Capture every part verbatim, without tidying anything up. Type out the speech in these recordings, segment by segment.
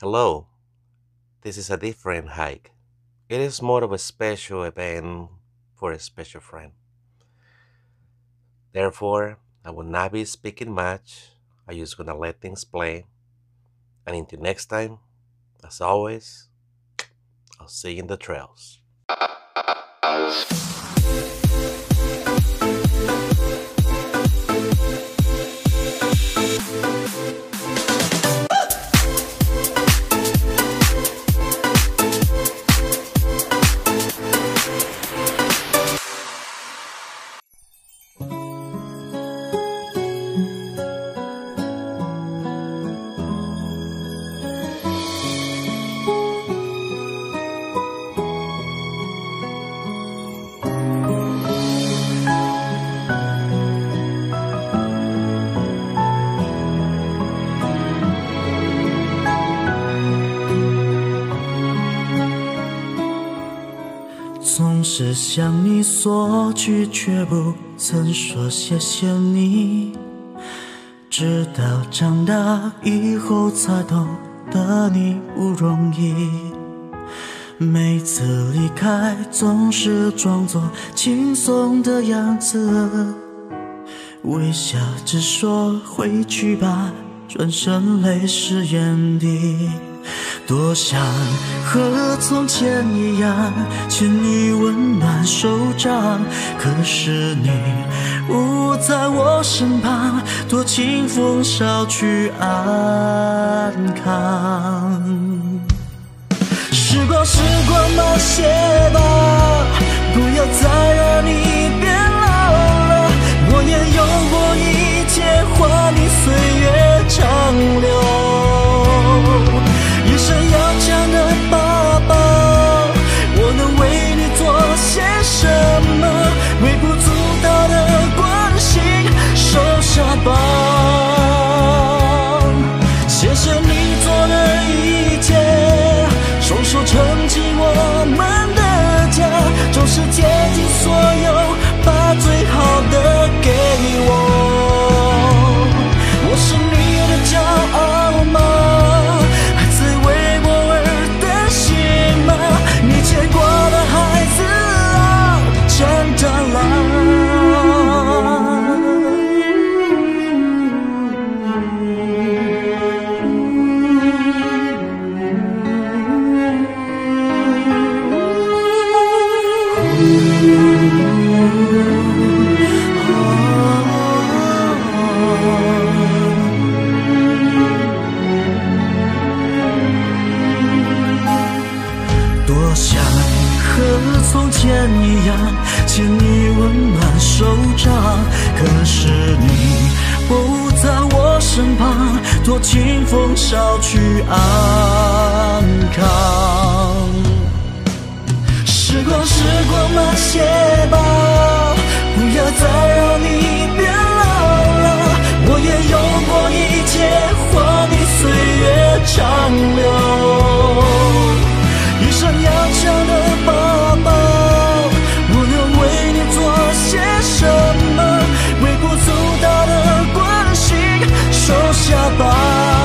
Hello, this is a different hike. It is more of a special event for a special friend. Therefore, I will not be speaking much. I'm just gonna let things play. And until next time, as always, I'll see you in the trails. 总是向你索取，却不曾说谢谢你。直到长大以后才懂得你不容易。每次离开总是装作轻松的样子，微笑着说回去吧，转身泪湿眼底。多想和从前一样牵你温暖手掌，可是你不在我身旁，多清风捎去安康。时光时光慢些吧，不要再让你变老了，我也有过一切换你岁月长流。一生要强的爸爸，我能为你做些什么？微不足道的关心，收下吧。谢谢你做的一切，双手撑起我们的家，总是竭尽所有，把最好的给我。我是你的骄傲吗？牵挂的孩子啊，长大了。多想和从前一样牵你温暖手掌，可是你不在我身旁，多清风捎去安康。时光时光慢些吧，不要再让你变老了，我也有过一切换你岁月长流。一生要强的爸爸，我能为你做些什么？微不足道的关心，收下吧。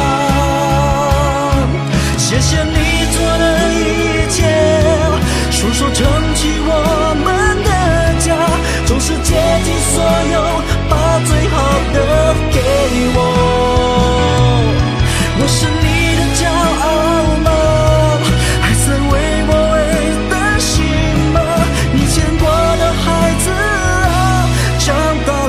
谢谢你做的一切，双手撑起我们的家，总是竭尽所有，把最好的给我。我是你的骄傲吗？为我而担心吗？你牵挂的孩子啊，长大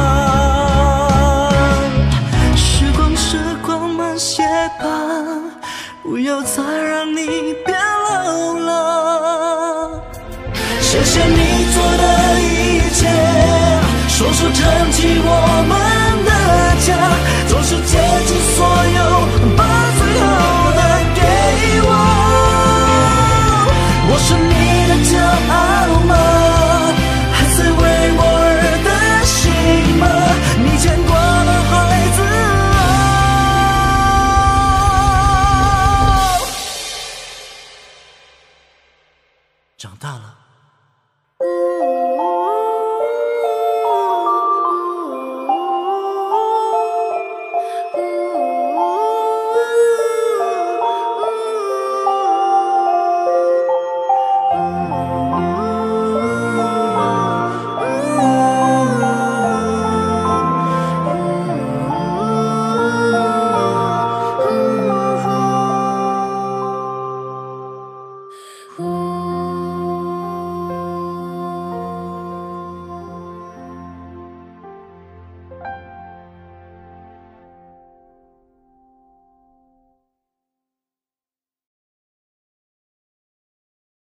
了。时光时光慢些吧，不要再让你变老了。谢谢你做的一切，双手撑起我们的家，总是竭尽所有。